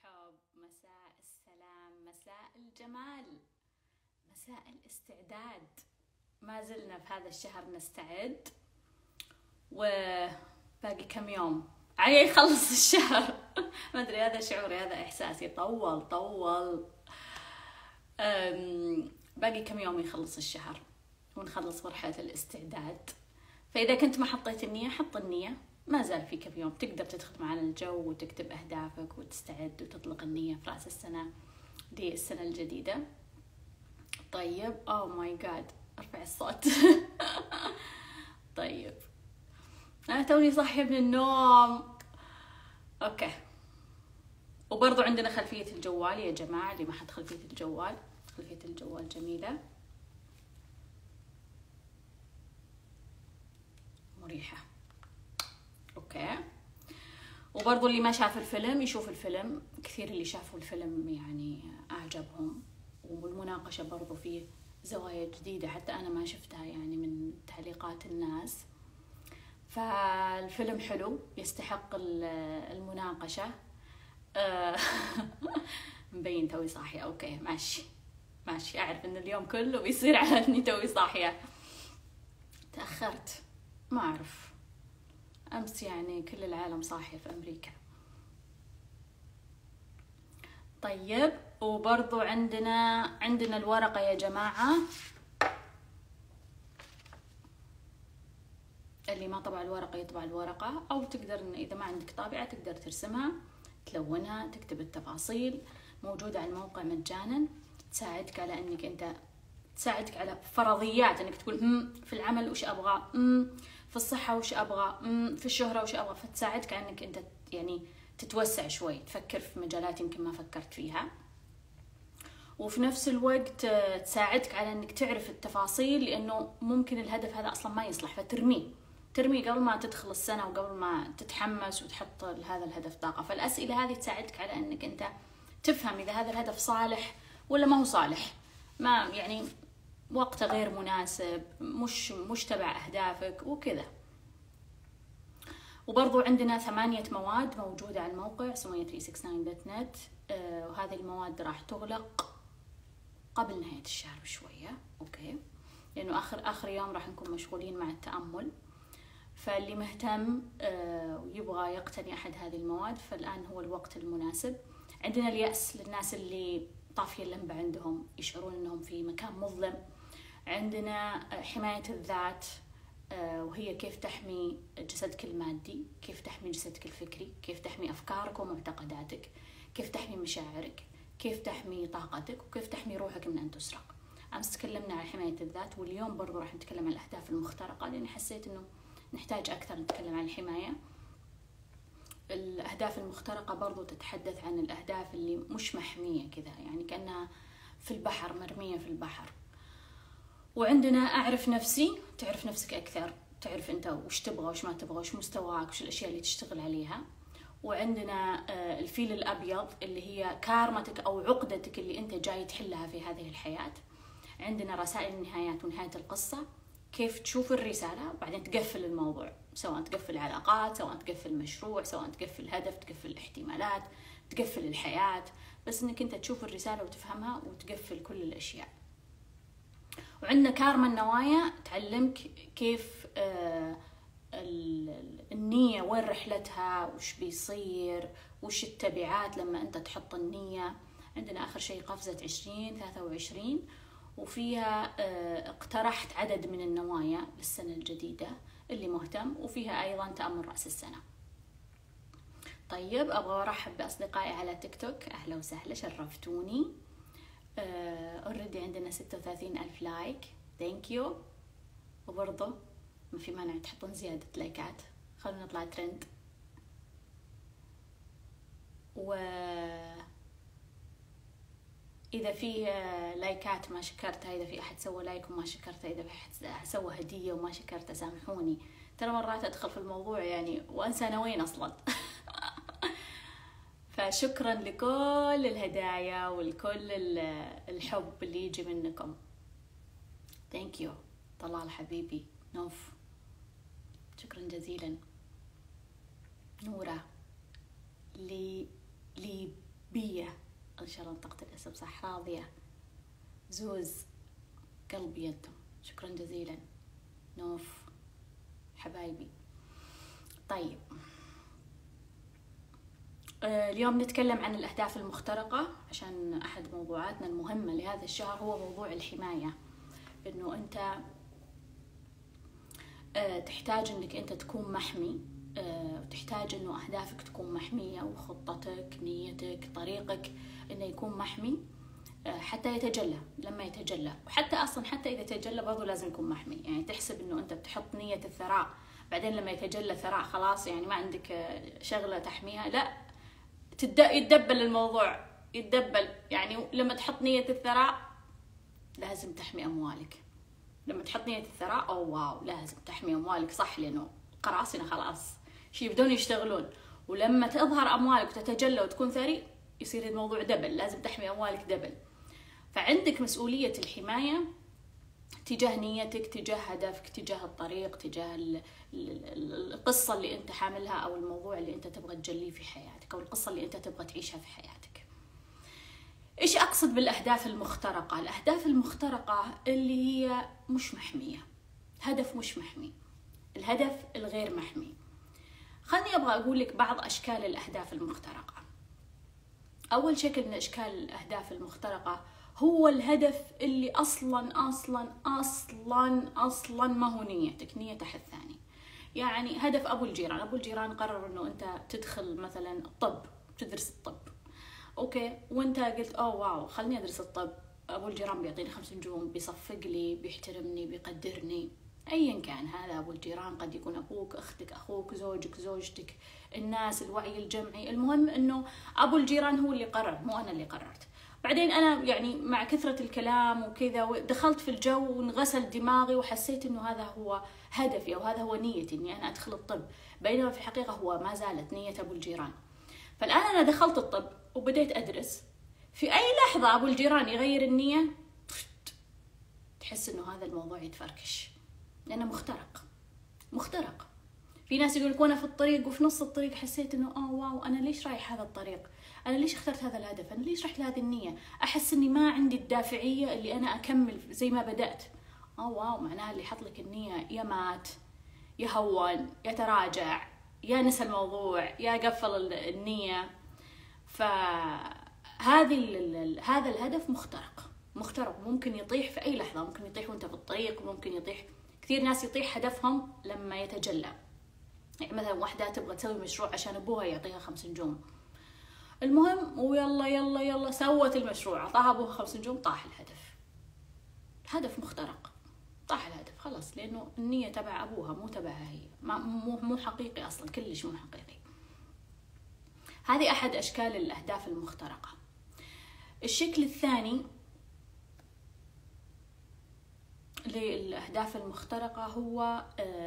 الحب، مساء السلام، مساء الجمال، مساء الاستعداد. ما زلنا في هذا الشهر نستعد، وباقي كم يوم علي يخلص الشهر. ما أدري، هذا شعوري، هذا إحساسي. طول باقي كم يوم يخلص الشهر ونخلص مرحلة الاستعداد. فإذا كنت ما حطيت النية، حط النية. ما زال في كم يوم تقدر تدخل معنا الجو وتكتب أهدافك وتستعد وتطلق النية في رأس السنة دي السنة الجديدة. طيب، أوه ماي جاد، أرفع الصوت. طيب، أنا توني صاحية من النوم. أوكي، وبرضو عندنا خلفية الجوال يا جماعة، اللي ما حد خلفية الجوال، خلفية الجوال جميلة مريحة. اوكي، وبرضو اللي ما شاف الفيلم يشوف الفيلم. كثير اللي شافوا الفيلم يعني اعجبهم، والمناقشة برضو فيه زوايا جديدة حتى انا ما شفتها يعني من تعليقات الناس. فالفيلم حلو، يستحق المناقشة. مبين توي صاحية. اوكي، ماشي، اعرف ان اليوم كله بيصير على اني توي صاحية. تأخرت، ما اعرف، امس يعني كل العالم صاحية في امريكا. طيب، وبرضو عندنا الورقة يا جماعة. اللي ما طبع الورقة يطبع الورقة، او تقدر إن اذا ما عندك طابعة تقدر ترسمها، تلونها، تكتب التفاصيل. موجودة على الموقع مجانا، تساعدك على انك انت، تساعدك على فرضيات، انك تقول في العمل وش ابغى، في الصحة وش ابغى، في الشهرة وش ابغى. فتساعدك على انك انت يعني تتوسع شوي، تفكر في مجالات يمكن ما فكرت فيها، وفي نفس الوقت تساعدك على انك تعرف التفاصيل، لانه ممكن الهدف هذا اصلا ما يصلح فترميه قبل ما تدخل السنة، وقبل ما تتحمس وتحط هذا الهدف طاقة. فالأسئلة هذه تساعدك على انك انت تفهم اذا هذا الهدف صالح ولا ما هو صالح، ما يعني وقته غير مناسب، مش تبع أهدافك وكذا. وبرضو عندنا 8 مواد موجودة على الموقع sumaya369.net. وهذه المواد راح تغلق قبل نهاية الشهر بشوية، أوكي، لأنه آخر يوم راح نكون مشغولين مع التأمل. فاللي مهتم ويبغى يقتني أحد هذه المواد، فالآن هو الوقت المناسب. عندنا اليأس للناس اللي طافية اللمبة عندهم، يشعرون أنهم في مكان مظلم. عندنا حماية الذات، وهي كيف تحمي جسدك المادي، كيف تحمي جسدك الفكري، كيف تحمي أفكارك ومعتقداتك، كيف تحمي مشاعرك، كيف تحمي طاقتك، وكيف تحمي روحك من أن تسرق. أمس تكلمنا عن حماية الذات، واليوم برضو راح نتكلم عن الأهداف المخترقة، لأني حسيت أنه نحتاج أكثر نتكلم عن الحماية. الأهداف المخترقة برضو تتحدث عن الأهداف اللي مش محمية كذا، يعني كأنها في البحر، مرمية في البحر. وعندنا أعرف نفسي، تعرف نفسك أكثر، تعرف أنت وش تبغى وش ما تبغى، وش مستواك، وش الأشياء اللي تشتغل عليها. وعندنا الفيل الأبيض، اللي هي كارمتك أو عقدتك اللي أنت جاي تحلها في هذه الحياة. عندنا رسائل النهايات ونهاية القصة، كيف تشوف الرسالة وبعدين تقفل الموضوع، سواء تقفل علاقات، سواء تقفل مشروع، سواء تقفل هدف، تقفل الاحتمالات، تقفل الحياة، بس انك انت تشوف الرسالة وتفهمها وتقفل كل الاشياء. وعندنا كارما النوايا، تعلمك كيف النية وين رحلتها، وش بيصير، وش التبعات لما انت تحط النية. عندنا اخر شيء قفزة 2023، وفيها اقترحت عدد من النوايا للسنة الجديدة اللي مهتم، وفيها أيضا تأمل رأس السنة. طيب، أبغى أرحب بأصدقائي على تيك توك، أهلا وسهلا، شرفتوني. already عندنا 36,000 لايك، ثانك يو. وبرضه ما في مانع تحطون زيادة لايكات، خلونا نطلع ترند. إذا في لايكات ما شكرتها، إذا في أحد سوى لايك وما شكرتها، إذا في أحد سوى هدية وما شكرتها، سامحوني. ترى مرات أدخل في الموضوع يعني وأنسى أنا وين أصلا. فشكرا لكل الهدايا ولكل الحب اللي يجي منكم. ثانك يو طلال حبيبي، نوف، شكرا جزيلا. نورة، بية، إن شاء الله نطقت الاسم صح، راضية، زوز، قلب يدهم، شكرا جزيلا، نوف، حبايبي. طيب اليوم نتكلم عن الأهداف المخترقة، عشان أحد موضوعاتنا المهمة لهذا الشهر هو موضوع الحماية. إنه أنت تحتاج إنك أنت تكون محمي، تحتاج إنه أهدافك تكون محمية، وخطتك، نيتك، طريقك إنه يكون محمي حتى يتجلى لما يتجلى. وحتى أصلا حتى إذا تجلى برضو لازم يكون محمي. يعني تحسب إنه أنت بتحط نية الثراء، بعدين لما يتجلى الثراء خلاص يعني ما عندك شغلة تحميها، لا يتدبل الموضوع، يتدبل. يعني لما تحط نية الثراء لازم تحمي أموالك. لما تحط نية الثراء أو واو لازم تحمي أموالك، صح، لأنه قراصنة خلاص يبدون يشتغلون. ولما تظهر أموالك وتتجلى وتكون ثري يصير الموضوع دبل، لازم تحمي أموالك دبل. فعندك مسؤولية الحماية تجاه نيتك، تجاه هدفك، تجاه الطريق، تجاه القصة اللي أنت حاملها، أو الموضوع اللي أنت تبغى تجليه في حياتك، أو القصة اللي أنت تبغى تعيشها في حياتك. إيش أقصد بالأهداف المخترقة؟ الأهداف المخترقة اللي هي مش محمية، هدف مش محمي، الهدف الغير محمي. خلني أبغى أقول لك بعض أشكال الأهداف المخترقة. أول شكل من أشكال الأهداف المخترقة هو الهدف اللي أصلاً أصلاً أصلاً أصلاً ما هو نيتك، نية أحد ثاني. يعني هدف أبو الجيران، أبو الجيران قرر إنه أنت تدخل مثلاً الطب، تدرس الطب، أوكي، وأنت قلت أوه واو خلني أدرس الطب، أبو الجيران بيعطيني 5 نجوم، بيصفق لي، بيحترمني، بيقدرني، أيا كان هذا أبو الجيران. قد يكون أبوك، أختك، أخوك، زوجك، زوجتك، الناس، الوعي الجمعي. المهم إنه أبو الجيران هو اللي قرر، مو أنا اللي قررت. بعدين أنا يعني مع كثرة الكلام وكذا دخلت في الجو وانغسل دماغي وحسيت إنه هذا هو هدفي أو هذا هو نيتي، إني أنا أدخل الطب، بينما في الحقيقة هو ما زالت نية أبو الجيران. فالآن أنا دخلت الطب وبديت أدرس، في أي لحظة أبو الجيران يغير النية تحس إنه هذا الموضوع يتفركش، لأنه مخترق. في ناس يقولك وانا في الطريق وفي نص الطريق حسيت انه واو انا ليش رايح هذا الطريق، انا ليش اخترت هذا الهدف، انا ليش رحت لهذه النية، احس اني ما عندي الدافعية اللي انا اكمل زي ما بدأت. واو معناها اللي حط لك النية يا مات، يا هون، يا تراجع، يا نسى الموضوع، يا قفل النية. هذا الهدف مخترق، ممكن يطيح في اي لحظة، ممكن يطيح وانت في الطريق، ممكن يطيح. كثير ناس يطيح هدفهم لما يتجلى. يعني مثلا واحدة تبغى تسوي مشروع عشان أبوها يعطيها 5 نجوم، المهم ويلا يلا يلا سوت المشروع، أعطاها أبوها 5 نجوم، طاح الهدف. هدف مخترق، طاح الهدف خلاص، لأنه النية تبع أبوها مو تبعها هي، مو حقيقي أصلا، كلش مو حقيقي. هذه أحد أشكال الأهداف المخترقة. الشكل الثاني للأهداف المخترقة هو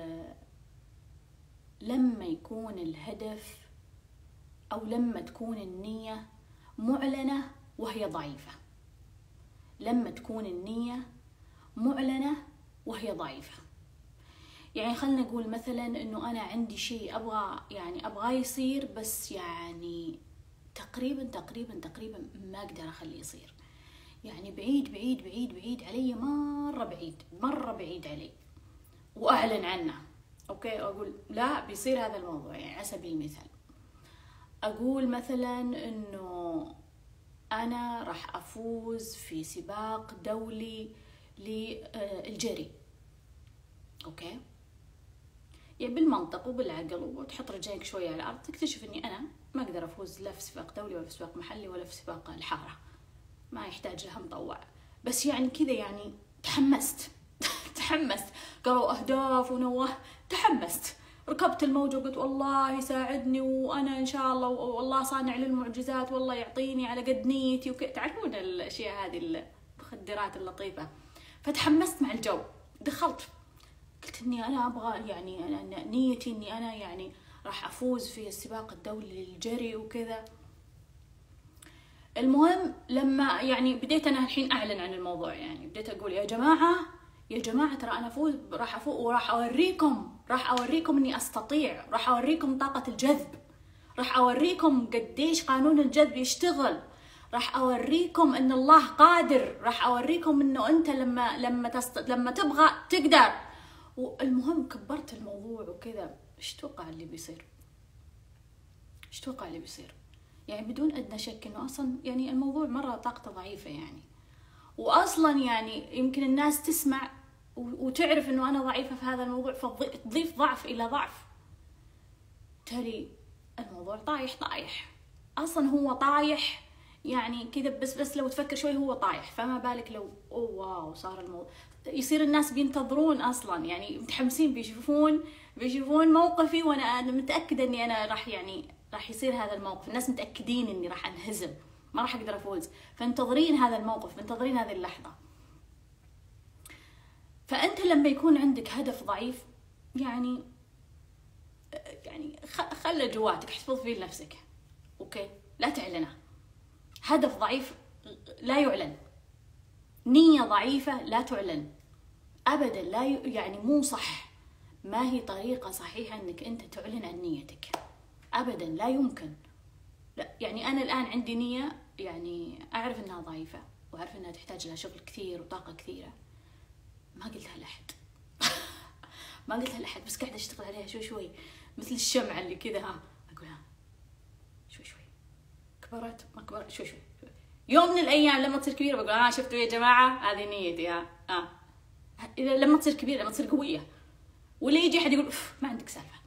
لما يكون الهدف أو لما تكون النية معلنة وهي ضعيفة. لما تكون النية معلنة وهي ضعيفة. يعني خلنا نقول مثلا إنه أنا عندي شيء أبغى يصير، بس يعني تقريبا ما أقدر أخليه يصير. يعني بعيد بعيد بعيد بعيد علي، مرة بعيد علي، وأعلن عنه. أوكي، أقول لا بيصير هذا الموضوع. يعني على سبيل المثال أقول مثلا إنه أنا راح أفوز في سباق دولي للجري. أوكي، يعني بالمنطق وبالعقل، وتحط رجليك شوية على الأرض تكتشف إني أنا ما أقدر أفوز لا في سباق دولي ولا في سباق محلي ولا في سباق الحارة، ما يحتاج لها مطوع. بس يعني كذا يعني تحمست قالوا أهداف ونوه، تحمست، ركبت الموجة وقلت والله يساعدني وأنا إن شاء الله، والله صانع للمعجزات، والله يعطيني على قد نيتي تعرفون الأشياء هذه المخدرات اللطيفة. فتحمست مع الجو، دخلت قلت إني أنا أبغى، يعني أنا نيتي إني أنا يعني راح أفوز في السباق الدولي للجري وكذا. المهم لما يعني بديت أنا الحين أعلن عن الموضوع، يعني بديت أقول يا جماعة ترى أنا راح أفوز، وراح أوريكم إني أستطيع، راح أوريكم طاقة الجذب، راح أوريكم قديش قانون الجذب يشتغل، راح أوريكم إن الله قادر، راح أوريكم إنه أنت لما تبغى تقدر. والمهم كبرت الموضوع وكذا. إيش تتوقع اللي بيصير؟ إيش تتوقع اللي بيصير؟ يعني بدون أدنى شك إنه أصلا يعني الموضوع مرة طاقته ضعيفة يعني، وأصلا يعني يمكن الناس تسمع وتعرف إنه أنا ضعيفة في هذا الموضوع فتضيف ضعف إلى ضعف. تالي الموضوع طايح أصلا، هو طايح يعني كذا، بس لو تفكر شوي هو طايح، فما بالك لو أوه واو صار الموضوع. يصير الناس بينتظرون أصلا، يعني متحمسين بيشوفون موقفي، وأنا متأكدة إني أنا راح يصير هذا الموقف. الناس متأكدين إني راح أنهزم، ما راح أقدر أفوز، فانتظرين هذا الموقف، منتظرين هذه اللحظة. فأنت لما يكون عندك هدف ضعيف يعني خله جواتك، احتفظ فيه لنفسك، أوكي؟ لا تعلنه. هدف ضعيف لا يعلن، نية ضعيفة لا تعلن أبدا، لا يعني مو صح، ما هي طريقة صحيحة إنك أنت تعلن عن نيتك أبدا، لا يمكن. لا يعني أنا الآن عندي نية، يعني أعرف إنها ضعيفة وأعرف إنها تحتاج لها شغل كثير وطاقة كثيرة، ما قلتها لأحد ما قلتها لأحد، بس قاعدة أشتغل عليها شوي مثل الشمعة اللي كذا، أقولها شوي كبرت ما كبرت شوي. يوم من الأيام لما تصير كبيرة بقول شفتوا يا جماعة هذه نيتي. لما تصير كبيرة، لما تصير قوية، واللي يجي أحد يقول ما عندك سالفة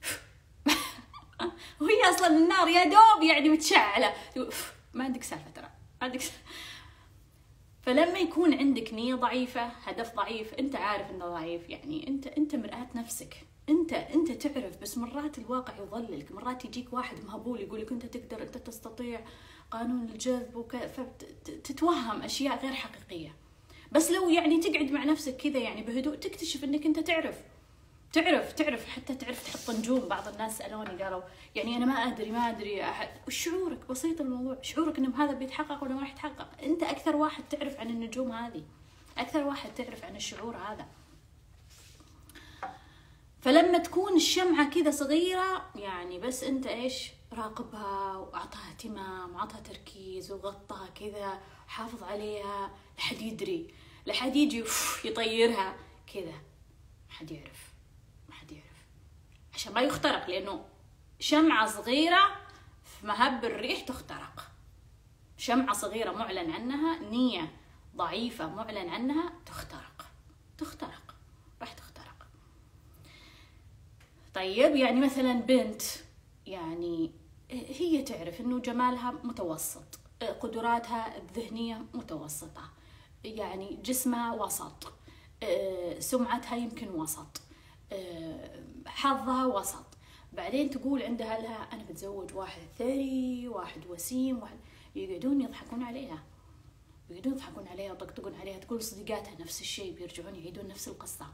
وهي أصلا النار يا دوب يعني متشعلة، تقول ما عندك سالفة، ترى ما عندك سالفة. فلما يكون عندك نية ضعيفة، هدف ضعيف، أنت عارف إنه ضعيف، يعني أنت مرآة نفسك، أنت تعرف، بس مرات الواقع يضللك، مرات يجيك واحد مهبول يقولك أنت تقدر، أنت تستطيع، قانون الجذب فتتوهم أشياء غير حقيقية. بس لو يعني تقعد مع نفسك كذا يعني بهدوء، تكتشف إنك أنت تعرف حتى تعرف تحط نجوم. بعض الناس سألوني قالوا يعني أنا ما أدري شعورك بسيط الموضوع، شعورك إنه هذا بيتحقق ولا ما راح يتحقق. أنت أكثر واحد تعرف عن النجوم هذه، أكثر واحد تعرف عن الشعور هذا. فلما تكون الشمعة كذا صغيرة يعني، بس أنت إيش راقبها وأعطها اهتمام وأعطها تركيز وغطها كذا، حافظ عليها لحد يدري، لحد يجي يطيرها كذا، ما حد يعرف عشان ما يخترق، لأنه شمعة صغيرة في مهب الريح تخترق. شمعة صغيرة معلن عنها، نية ضعيفة معلن عنها، تخترق راح تخترق. طيب يعني مثلا بنت يعني هي تعرف إنه جمالها متوسط، قدراتها الذهنية متوسطة، يعني جسمها وسط، سمعتها يمكن وسط، حظها وسط، بعدين تقول عندها لها أنا بتزوج واحد ثري، واحد وسيم، يقعدون يضحكون عليها ويطقطقون عليها، تقول صديقاتها نفس الشيء، بيرجعون يعيدون نفس القصة.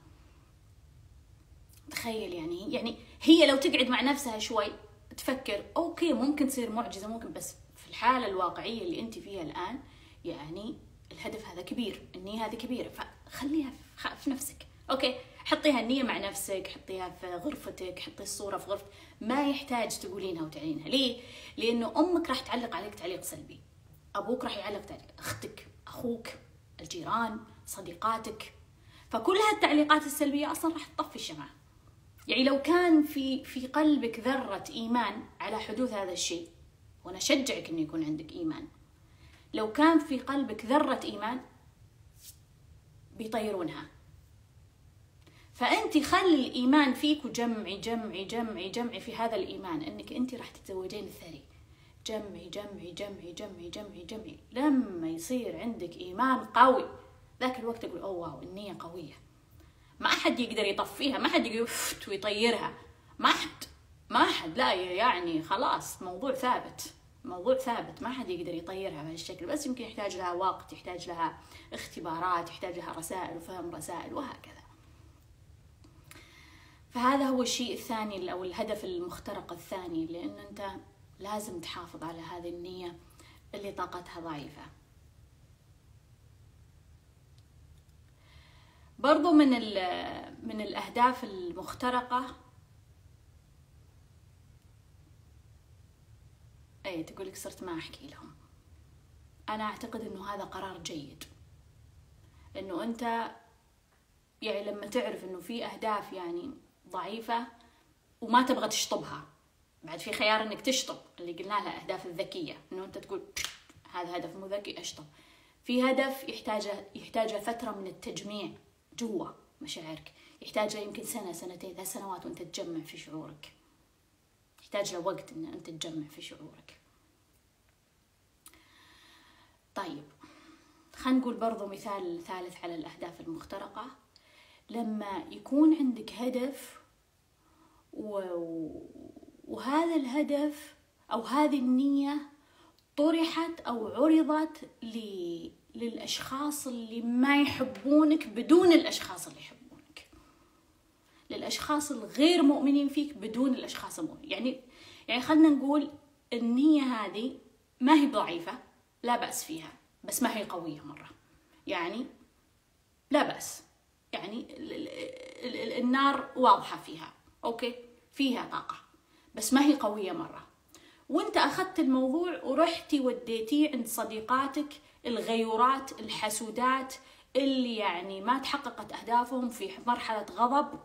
تخيل يعني هي لو تقعد مع نفسها شوي تفكر أوكي ممكن تصير معجزة، ممكن، بس في الحالة الواقعية اللي أنت فيها الآن يعني الهدف هذا كبير، النية هذه كبيرة، فخليها في نفسك. أوكي حطيها النية مع نفسك، حطيها في غرفتك، حطي الصورة في غرفتك، ما يحتاج تقولينها وتعلينها. ليه؟ لأنه أمك راح تعلق عليك تعليق سلبي، أبوك راح يعلق تعليق، أختك، أخوك، الجيران، صديقاتك، فكل هالتعليقات السلبية أصلا راح تطفي الشمعة. يعني لو كان في قلبك ذرة إيمان على حدوث هذا الشيء، وأنا أشجعك إنه يكون عندك إيمان، لو كان في قلبك ذرة إيمان بيطيرونها. فأنت خلي الإيمان فيك، وجمعي جمعي جمعي جمعي في هذا الإيمان إنك أنت راح تتزوجين الثري، جمعي جمعي جمعي جمعي جمعي جمعي. لما يصير عندك إيمان قوي ذاك الوقت أقول أوه واو النية قوية، ما أحد يقدر يطفيها، ما أحد يقدر ويطيرها، ما أحد لا، يعني خلاص موضوع ثابت، ما حد يقدر يطيرها بهالشكل. بس يمكن يحتاج لها وقت، يحتاج لها اختبارات، يحتاج لها رسائل وفهم رسائل وهكذا. فهذا هو الشيء الثاني أو الهدف المخترق الثاني، لأن أنت لازم تحافظ على هذه النية اللي طاقتها ضعيفة. برضو من الأهداف المخترقة اي تقولك صرت ما احكي لهم. انا اعتقد انه هذا قرار جيد، انه انت يعني لما تعرف انه في اهداف يعني ضعيفة وما تبغى تشطبها، بعد في خيار انك تشطب اللي قلنا لها الاهداف الذكية، انه انت تقول هذا هدف مو ذكي اشطب. في هدف يحتاج فترة من التجميع جوا مشاعرك، يحتاج يمكن سنة سنتين 3 سنوات وانت تجمع في شعورك، يحتاج له وقت ان انت تجمع في شعورك. طيب خلينا نقول برضو مثال ثالث على الأهداف المخترقة. لما يكون عندك هدف وهذا الهدف أو هذه النية طرحت أو عرضت للأشخاص اللي ما يحبونك بدون الأشخاص اللي يحبونك، للأشخاص الغير مؤمنين فيك بدون الأشخاص المؤمنين. يعني خلنا نقول النية هذه ما هي ضعيفة، لا بأس فيها، بس ما هي قوية مرة، يعني لا بأس، يعني النار واضحة فيها، أوكي فيها طاقة، بس ما هي قوية مرة. وانت أخذت الموضوع ورحتي وديتيه عند صديقاتك الغيورات الحسودات اللي يعني ما تحققت أهدافهم في مرحلة غضب،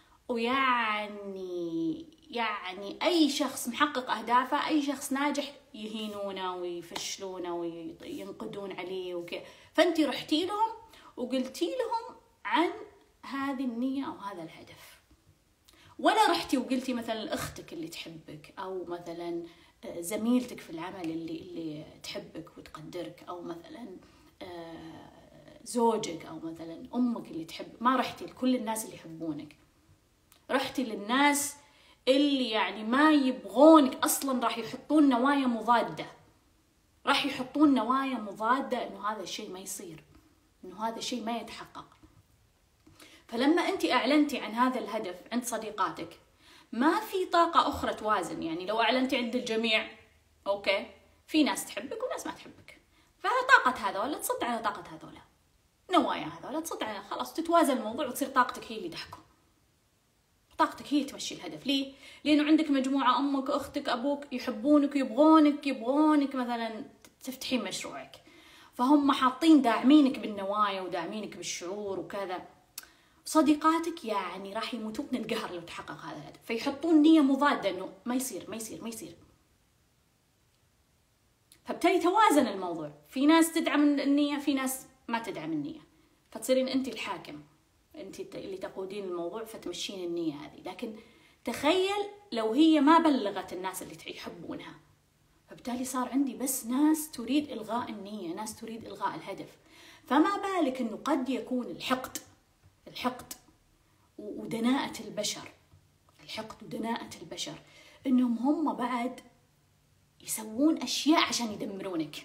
ويعني أي شخص محقق أهدافه، أي شخص ناجح يهينونه ويفشلونه وينقدون عليه وكذا. فأنت رحتي لهم وقلتي لهم عن هذه النية أو هذا الهدف، ولا رحتي وقلتي مثلا لأختك اللي تحبك، أو مثلا زميلتك في العمل اللي تحبك وتقدرك، أو مثلا زوجك، أو مثلا أمك اللي تحب. ما رحتي لكل الناس اللي يحبونك، رحتي للناس اللي يعني ما يبغونك أصلا، راح يحطون نوايا مضادة، راح يحطون نوايا مضادة إنه هذا الشيء ما يصير، إنه هذا الشيء ما يتحقق. فلما أنت أعلنتي عن هذا الهدف عند صديقاتك، ما في طاقة أخرى توازن. يعني لو أعلنتي عند الجميع، أوكي في ناس تحبك وناس ما تحبك، فطاقة هذولا تصد على طاقة هذولا، نوايا هذولا تصد على، خلاص تتوازن الموضوع وتصير طاقتك هي اللي تحكم، طاقتك هي تمشي الهدف. ليه؟ لأنه عندك مجموعة، أمك أختك أبوك يحبونك يبغونك مثلا تفتحين مشروعك، فهم حاطين داعمينك بالنوايا وداعمينك بالشعور وكذا. صديقاتك يعني راح يموتون من القهر لو تحقق هذا الهدف، فيحطون نية مضادة إنه ما يصير ما يصير ما يصير. فبالتالي توازن الموضوع، في ناس تدعم النية، في ناس ما تدعم النية، فتصيرين أنت الحاكم، أنت اللي تقودين الموضوع فتمشين النية هذه. لكن تخيل لو هي ما بلغت الناس اللي يحبونها، فبالتالي صار عندي بس ناس تريد إلغاء النية، ناس تريد إلغاء الهدف. فما بالك إنه قد يكون الحقد ودناءة البشر، إنهم هم بعد يسوون أشياء عشان يدمرونك،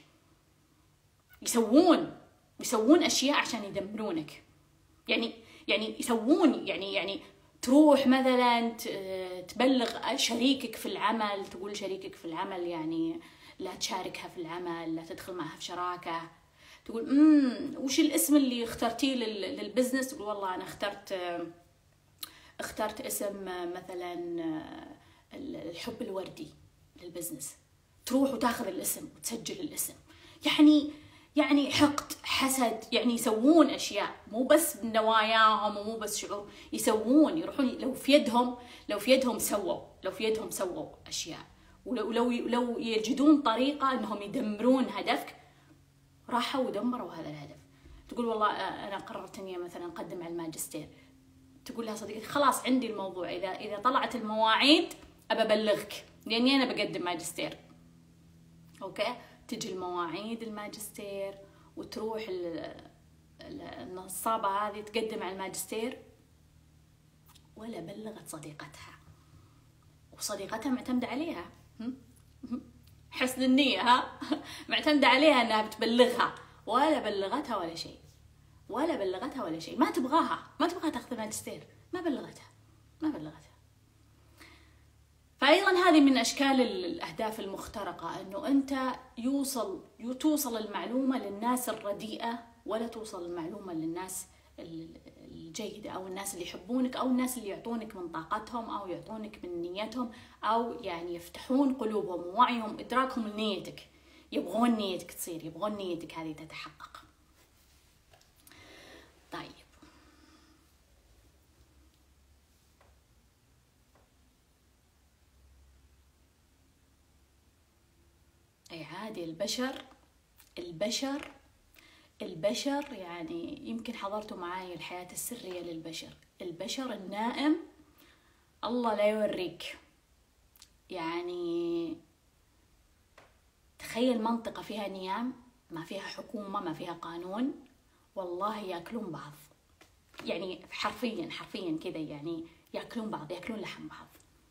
يسوون أشياء عشان يدمرونك. يعني يسوون يعني تروح مثلا تبلغ شريكك في العمل، تقول شريكك في العمل يعني لا تشاركها في العمل، لا تدخل معها في شراكة. تقول وش الاسم اللي اخترتيه للبزنس؟ تقول والله أنا اخترت اسم مثلا الحب الوردي للبزنس. تروح وتاخذ الاسم وتسجل الاسم. يعني حقد، حسد، يعني يسوون أشياء مو بس بنواياهم ومو بس شعور، يروحون لو في يدهم سووا أشياء، ولو يجدون طريقة إنهم يدمرون هدفك، راحوا ودمروا هذا الهدف. تقول والله أنا قررت إني مثلا أقدم على الماجستير. تقول لها صديقتي خلاص عندي الموضوع، إذا طلعت المواعيد أبى أبلغك لأني أنا بقدم ماجستير. أوكي، تجي المواعيد الماجستير وتروح النصابة هذه تقدم على الماجستير، ولا بلغت صديقتها، وصديقتها معتمدة عليها، حسن النية معتمدة عليها أنها بتبلغها، ولا بلغتها ولا شيء. ما تبغاها تاخذ الماجستير، ما بلغتها. فأيضا هذه من أشكال الأهداف المخترقة، أنه أنت توصل المعلومة للناس الرديئة، ولا توصل المعلومة للناس الجيدة، أو الناس اللي يحبونك، أو الناس اللي يعطونك من طاقتهم، أو يعطونك من نيتهم، أو يعني يفتحون قلوبهم ووعيهم إدراكهم لنيتك، يبغون نيتك تصير، يبغون نيتك هذه تتحقق. طيب أي عادي، البشر يعني يمكن حضرتوا معاي الحياة السرية للبشر. البشر النائم الله لا يوريك، يعني تخيل منطقة فيها نيام، ما فيها حكومة، ما فيها قانون، والله ياكلون بعض، يعني حرفيا كذا، يعني ياكلون بعض، ياكلون لحم بعض،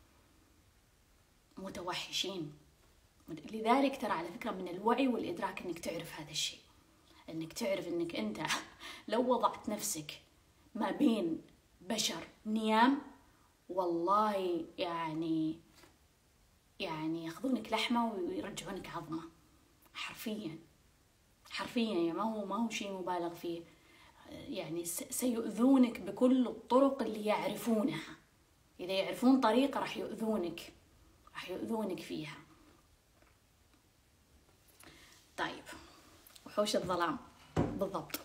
متوحشين. لذلك ترى على فكرة من الوعي والإدراك انك تعرف هذا الشيء، انك تعرف انك انت لو وضعت نفسك ما بين بشر نيام، والله يعني ياخذونك لحمة ويرجعونك عظمة، حرفيا يعني ما هو شيء مبالغ فيه، يعني سيؤذونك بكل الطرق اللي يعرفونها. إذا يعرفون طريقة راح يؤذونك فيها. طيب وحوش الظلام بالضبط.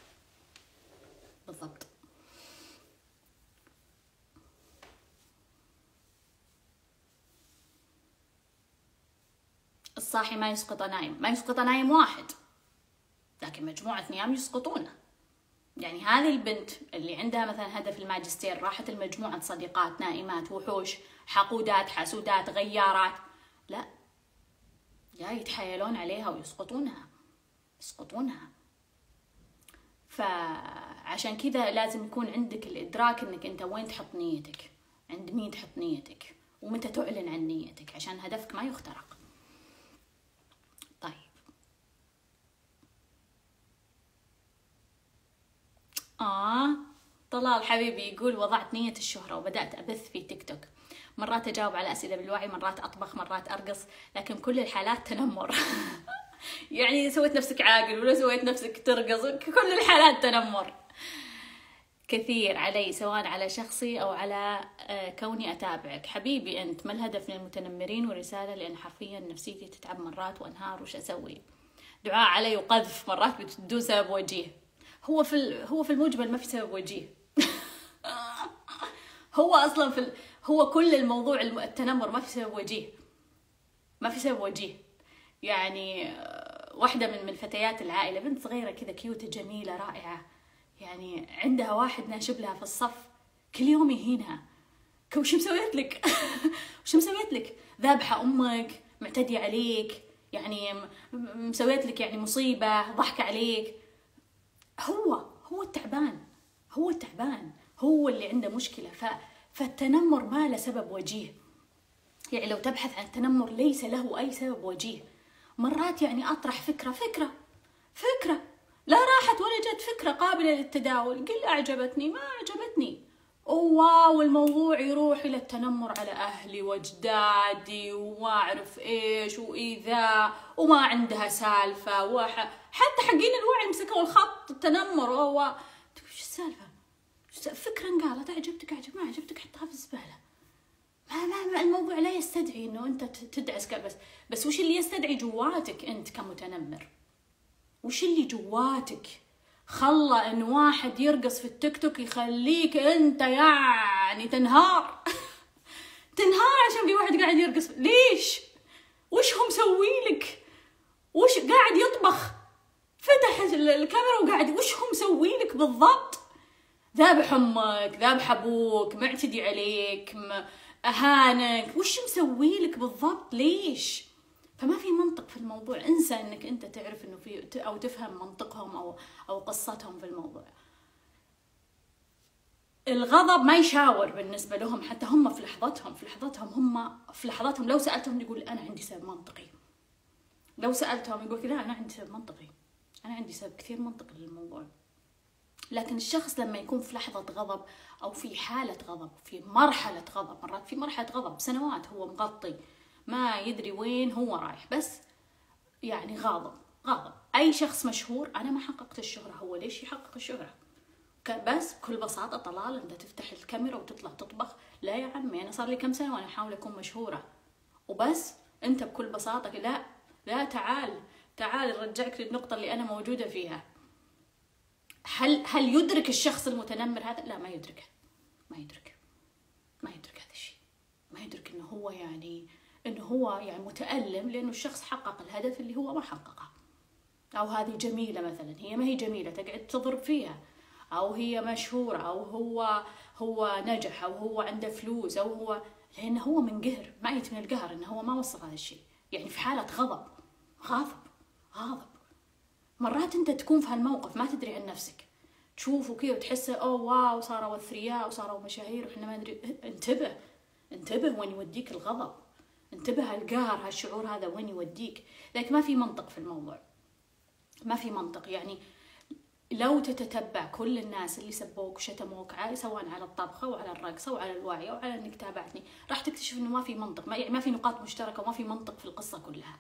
الصاحي ما يسقط نايم واحد، لكن مجموعة نيام يسقطونه. يعني هذه البنت اللي عندها مثلا هدف الماجستير، راحت المجموعة صديقات نائمات، وحوش، حقودات، حسودات، غيارات، لا، جاي يتحايلون عليها ويسقطونها. فعشان كذا لازم يكون عندك الإدراك انك انت وين تحط نيتك، عند مين تحط نيتك، ومتى تعلن عن نيتك عشان هدفك ما يخترق. طيب طلال حبيبي يقول وضعت نية الشهرة وبدأت أبث في تيك توك، مرات أجاوب على أسئلة بالوعي، مرات أطبخ، مرات أرقص، لكن كل الحالات تنمر. يعني سويت نفسك عاقل ولا سويت نفسك ترقص، كل الحالات تنمر كثير علي، سواء على شخصي أو على كوني أتابعك. حبيبي أنت، ما الهدف من المتنمرين والرسالة؟ لأن حرفيا نفسيتي تتعب مرات وأنهار، وش أسوي؟ دعاء علي وقذف، مرات بدون سبب وجيه. هو في المجمل ما في سبب وجيه. هو أصلا هو كل الموضوع التنمر ما في سبب وجيه. يعني واحدة من فتيات العائلة، بنت صغيرة كذا كيوتة جميلة رائعة، يعني عندها واحد ناشب لها في الصف كل يوم يهينها، وش مسويت لك؟ ذابحة أمك، معتدية عليك، يعني مسويت لك يعني مصيبة، ضحك عليك. هو التعبان، هو اللي عنده مشكلة. فالتنمر ما له سبب وجيه. يعني لو تبحث عن التنمر ليس له أي سبب وجيه. مرات يعني أطرح فكرة لا راحت ولا جت، فكرة قابلة للتداول، قل أعجبتني ما أعجبتني، واو الموضوع يروح إلى التنمر على أهلي وأجدادي وما أعرف إيش وإيذاء، وما عندها سالفة، حتى حقين الوعي مسكوا الخط التنمر. وش السالفة؟ فكرة انقالت، أعجبتك ما أعجبتك حطها في الزبالة. ما الموضوع لا يستدعي إنه أنت تدعس بس وش اللي يستدعي جواتك أنت كمتنمر؟ وش اللي جواتك خلى إن واحد يرقص في التيك توك يخليك أنت يعني تنهار؟ عشان في واحد قاعد يرقص، ليش؟ وش هو مسوي لك؟ وش قاعد يطبخ؟ فتح الكاميرا وقاعد، وش هو مسوي لك بالضبط؟ ذابح أمك، ذابح أبوك، معتدي عليك، أهانك، وش مسوي لك بالضبط؟ ليش؟ فما في منطق في الموضوع. انسى انك انت تعرف انه في او تفهم منطقهم او قصتهم في الموضوع. الغضب ما يشاور بالنسبة لهم، حتى هم في لحظتهم لو سألتهم يقول أنا عندي سبب منطقي، لو سألتهم يقول لا أنا عندي سبب منطقي، أنا عندي سبب كثير منطقي للموضوع. لكن الشخص لما يكون في لحظة غضب أو في حالة غضب، في مرحلة غضب، مرات في مرحلة غضب سنوات هو مغطي ما يدري وين هو رايح، بس يعني غاضب. أي شخص مشهور، أنا ما حققت الشهرة، هو ليش يحقق الشهرة؟ بس بكل بساطة طلال انت تفتح الكاميرا وتطلع تطبخ. لا يا عمي، انا صار لي كم سنة وانا احاول اكون مشهورة وبس. انت بكل بساطة لا تعال نرجعك للنقطة اللي انا موجودة فيها. هل يدرك الشخص المتنمر هذا؟ لا، ما يدرك هذا الشيء. ما يدرك انه هو يعني متألم لانه الشخص حقق الهدف اللي هو ما حققه. او هذه جميلة مثلا، هي ما هي جميلة تقعد تضرب فيها، او هي مشهورة، او هو نجح، او هو عنده فلوس، او هو، لانه هو من قهر، ميت من القهر انه هو ما وصل هذا الشيء. يعني في حالة غاضب. مرات انت تكون في هالموقف ما تدري عن نفسك، تشوفه كذا وتحس اوه واو صاروا اثرياء وصاروا مشاهير وإحنا ما ندري. انتبه وين يوديك الغضب، انتبه هالقهر، هالشعور هذا وين يوديك. لكن ما في منطق في الموضوع، ما في منطق. يعني لو تتتبع كل الناس اللي سبوك وشتموك سواء على الطبخة وعلى الرقصة وعلى الوعي وعلى انك تابعتني، راح تكتشف انه ما في منطق، ما في نقاط مشتركة وما في منطق في القصة كلها.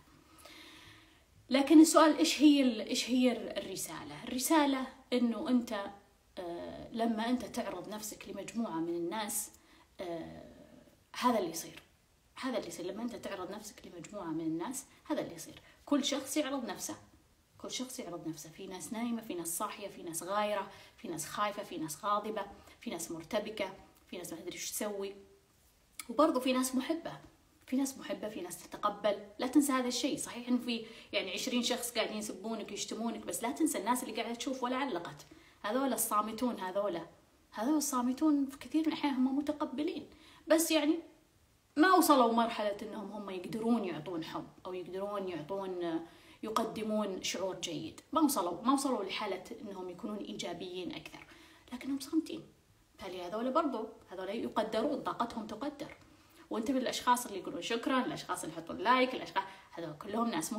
لكن السؤال ايش هي الرسالة؟ الرسالة انه انت لما انت تعرض نفسك لمجموعة من الناس، هذا اللي يصير. لما انت تعرض نفسك لمجموعة من الناس هذا اللي يصير. كل شخص يعرض نفسه. في ناس نايمة، في ناس صاحية، في ناس غايرة، في ناس خايفة، في ناس غاضبة، في ناس مرتبكة، في ناس ما تدري ايش تسوي، وبرضه في ناس محبة، في ناس تتقبل. لا تنسى هذا الشيء. صحيح انه في 20 شخص قاعدين يسبونك يشتمونك، بس لا تنسى الناس اللي قاعدة تشوف ولا علقت. هذول الصامتون، هذول الصامتون في كثير من الأحيان هم متقبلين، بس ما وصلوا مرحلة انهم هم يقدرون يعطون حب او يقدرون يقدمون شعور جيد. ما وصلوا لحالة انهم يكونون ايجابيين اكثر، لكنهم صامتين. بالتالي هذول يقدرون، طاقتهم تقدر. وانت من الاشخاص اللي يقولون شكرا، الاشخاص اللي يحطون لايك، هذول كلهم ناس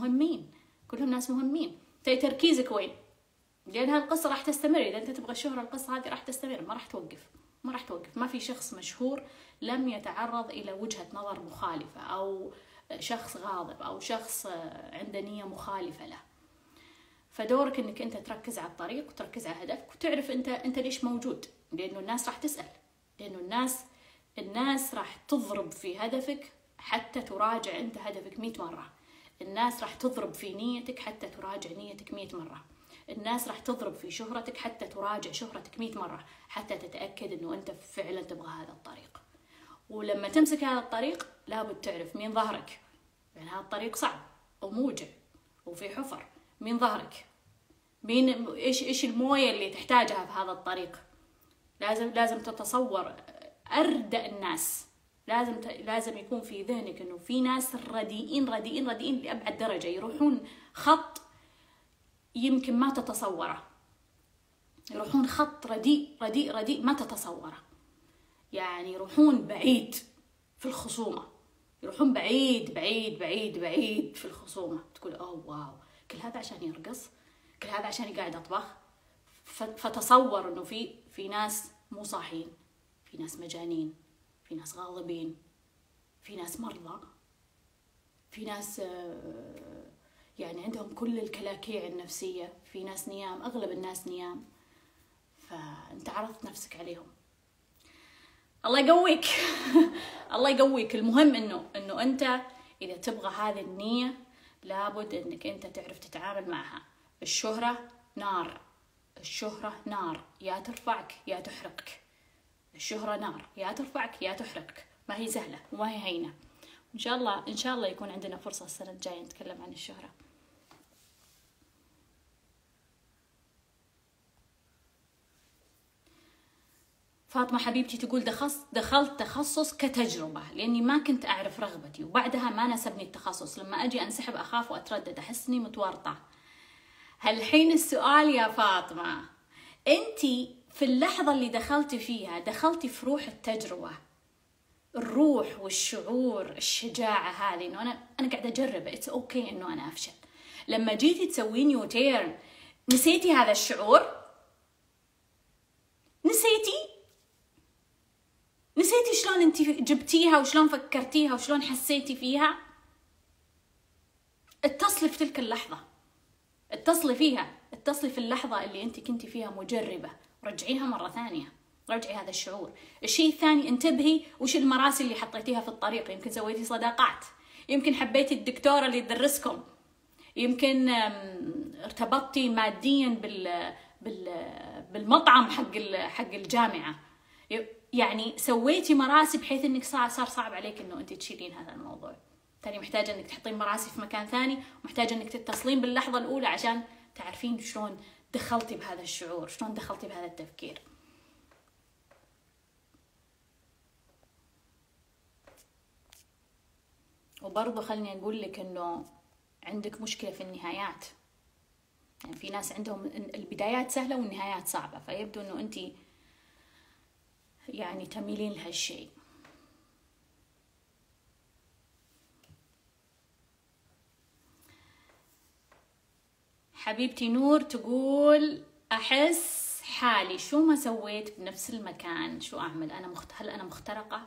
مهمين. تركيزك وين؟ لان هالقصة راح تستمر. اذا انت تبغى الشهرة القصة هذه راح تستمر، ما راح توقف. ما في شخص مشهور لم يتعرض الى وجهة نظر مخالفة او شخص غاضب او شخص عنده نية مخالفة له. فدورك انك انت تركز على الطريق وتركز على هدفك وتعرف انت ليش موجود. لانه الناس راح تسأل، لانه الناس راح تضرب في هدفك حتى تراجع انت هدفك 100 مرة. الناس راح تضرب في نيتك حتى تراجع نيتك 100 مرة. الناس راح تضرب في شهرتك حتى تراجع شهرتك 100 مرة، حتى تتأكد انه انت فعلا تبغى هذا الطريق. ولما تمسك هذا الطريق لابد تعرف مين ظهرك، لأن هذا الطريق صعب وموجع وفي حفر. مين ظهرك؟ ايش الموية اللي تحتاجها في هذا الطريق؟ لازم تتصور أردأ الناس. لازم يكون في ذهنك انه في ناس رديئين لأبعد درجة، يروحون خط يمكن ما تتصوره، يروحون خط رديء ما تتصوره. يروحون بعيد في الخصومة، يروحون بعيد في الخصومة. تقول اوه واو، كل هذا عشان يرقص، كل هذا عشان يقعد أطبخ. فتصور انه في ناس مو صاحين، في ناس مجانين، في ناس غاضبين، في ناس مرضى، في ناس عندهم كل الكلاكيع النفسية، في ناس نيام، أغلب الناس نيام. فأنت عرضت نفسك عليهم. الله يقويك. الله يقويك. المهم إنه أنت إذا تبغى هذه النية لابد إنك أنت تعرف تتعامل معها. الشهرة نار، يا ترفعك يا تحرقك. الشهرة نار، يا ترفعك يا تحرقك. ما هي سهلة وما هي هينة. إن شاء الله يكون عندنا فرصة السنة الجاية نتكلم عن الشهرة. فاطمة حبيبتي تقول دخلت تخصص كتجربة لأني ما كنت أعرف رغبتي، وبعدها ما ناسبني التخصص. لما أجي أنسحب أخاف وأتردد، أحسني متورطة. هالحين السؤال يا فاطمة، أنتي في اللحظة اللي دخلتي فيها دخلتي في روح التجربة، الروح والشعور، الشجاعة هذه إنه أنا قاعدة أجرب. إتس أوكي إنه أنا أفشل. لما جيتي تسوين يوتيرن نسيتي هذا الشعور؟ نسيتي شلون انت جبتيها وشلون فكرتيها وشلون حسيتي فيها؟ اتصلي في تلك اللحظة، اتصلي في اللحظة اللي انت كنتي فيها مجربة رجعيها مرة ثانية، رجعي هذا الشعور. الشيء الثاني، انتبهي وش المراسي اللي حطيتيها في الطريق. يمكن سويتي صداقات، يمكن حبيتي الدكتورة اللي تدرسكم، يمكن ارتبطتي ماديا بالمطعم حق الجامعة. يعني سويتي مراسي بحيث انك صار صعب عليك انه انت تشيلين هذا الموضوع. تاني محتاجة انك تحطين مراسي في مكان ثاني، ومحتاجة انك تتصلين باللحظة الاولى عشان تعرفين شلون دخلتي بهذا الشعور، شلون دخلتي بهذا التفكير. وبرضه خلني اقول لك انه عندك مشكلة في النهايات. يعني في ناس عندهم البدايات سهلة والنهايات صعبة، فيبدو انه انت يعني تميلين لهالشيء. حبيبتي نور تقول احس حالي شو ما سويت بنفس المكان، شو اعمل؟ هل انا مخترقة؟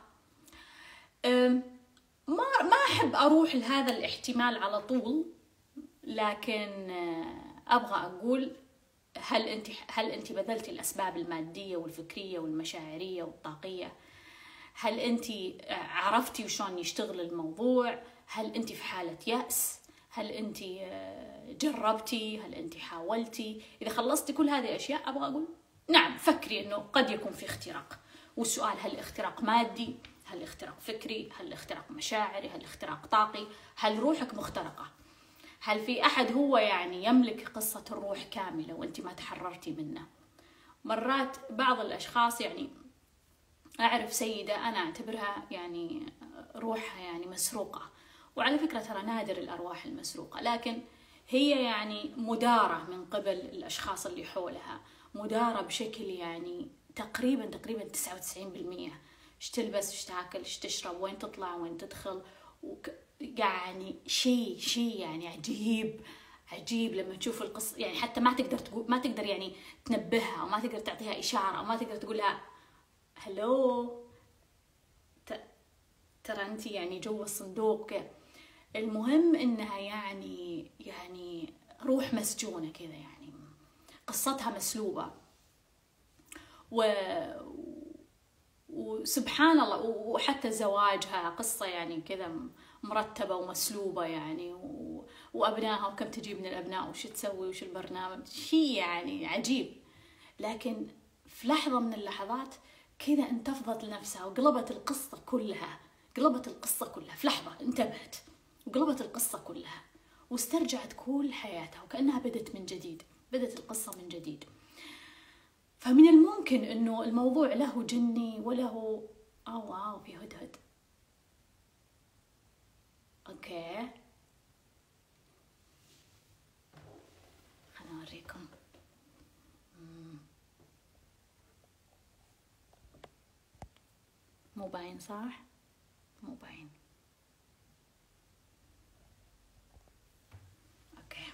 ما احب اروح لهذا الاحتمال على طول، لكن ابغى اقول هل انت بذلتي الاسباب الماديه والفكريه والمشاعريه والطاقيه؟ هل انت عرفتي وشلون يشتغل الموضوع؟ هل انت في حاله يأس؟ هل انت جربتي؟ هل انت حاولتي؟ اذا خلصتي كل هذه الاشياء ابغى اقول نعم، فكري انه قد يكون في اختراق. والسؤال، هل اختراق مادي؟ هل اختراق فكري؟ هل اختراق مشاعري؟ هل اختراق طاقي؟ هل روحك مخترقة؟ هل في أحد هو يعني يملك قصة الروح كاملة وأنت ما تحررتي منه؟ مرات بعض الأشخاص، يعني أعرف سيدة أنا أعتبرها يعني روحها يعني مسروقة، وعلى فكرة ترى نادر الأرواح المسروقة، لكن هي يعني مدارة من قبل الأشخاص اللي حولها، مدارة بشكل يعني تقريبا 99%. ايش تلبس، ايش تاكل، ايش تشرب، وين تطلع، وين تدخل، يعني شيء يعني عجيب لما تشوف القصة. يعني حتى ما تقدر يعني تنبهها، او ما تقدر تعطيها اشارة، او ما تقدر تقول لها هلو ترى انت يعني جوا الصندوق. المهم انها يعني روح مسجونة كذا، يعني قصتها مسلوبة. وسبحان الله، وحتى زواجها قصة يعني كذا مرتبة ومسلوبة يعني، وأبنائها وكم تجيب من الأبناء وش تسوي وش البرنامج، شيء يعني عجيب. لكن في لحظة من اللحظات كذا انتفضت لنفسها وقلبت القصة كلها، في لحظة انتبهت وقلبت القصة كلها واسترجعت كل حياتها وكأنها بدت القصة من جديد. فمن الممكن انه الموضوع له جني وله واو في هدهد. اوكي خلنا اوريكم. مو باين صح؟ مو باين. اوكي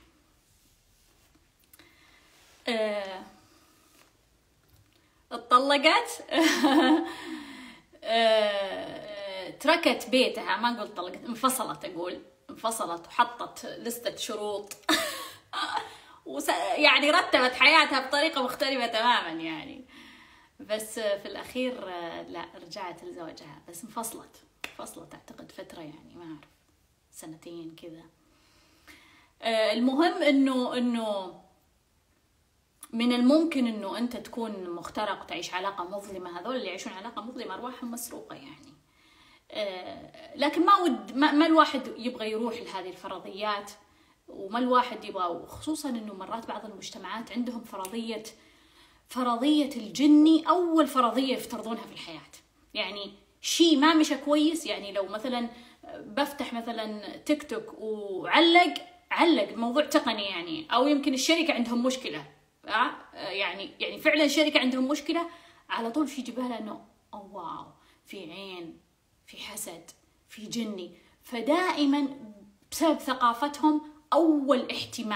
اتطلقت تركت بيتها، ما قلت طلقت، انفصلت وحطت لستة شروط يعني رتبت حياتها بطريقة مختلفة تماما يعني. بس في الأخير لا، رجعت لزوجها، بس انفصلت أعتقد فترة يعني ما أعرف 2 كذا. المهم إنه من الممكن انه انت تكون مخترق وتعيش علاقة مظلمة. هذول اللي يعيشون علاقة مظلمة ارواحهم مسروقة يعني. لكن ما الواحد يبغى يروح لهذه الفرضيات، وما الواحد يبغى، وخصوصا انه مرات بعض المجتمعات عندهم فرضية الجني اول فرضية يفترضونها في الحياة. يعني شيء ما مشى كويس، يعني لو مثلا بفتح مثلا تيك توك وعلق موضوع تقني يعني، او يمكن الشركة عندهم مشكلة، يعني فعلا شركة عندهم مشكلة، على طول في جبالة انه واو في عين، في حسد، في جني. فدائما بسبب ثقافتهم اول